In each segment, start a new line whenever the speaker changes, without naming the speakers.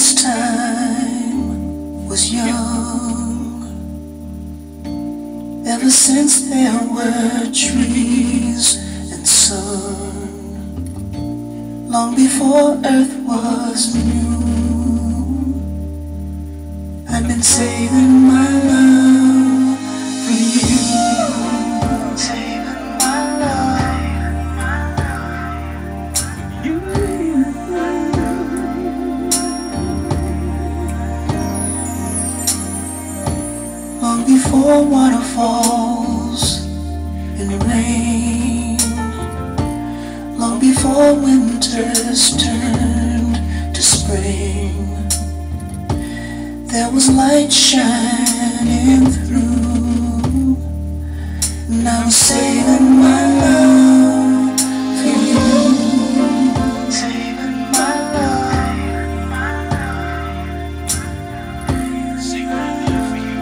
this time was young. Ever since there were trees and sun, long before earth was new, I've been saving my love for you. Saving my love for you. Long before waterfalls and rain, long before winters turned to spring, there was light shining through, and I was saving my love for you. Saving my love, saving my love for you.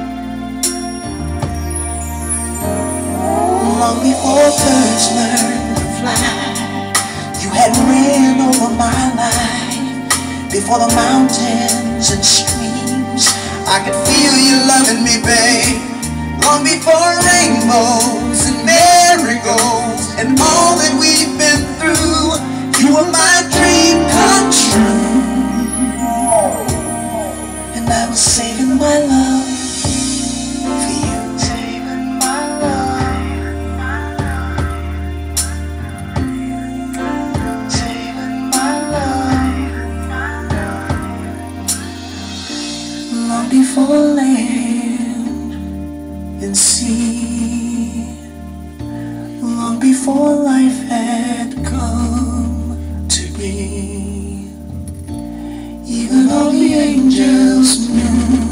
Long before birds learned to fly, you had rain over my life. Before the mountains and streams, I could feel you loving me, babe. Long before rainbows and marigolds and all that we've been through, you were my dream come true. And I was saving my love for you. Saving my love, saving my love. Long before land and sea, long before life had come to be, even all the angels knew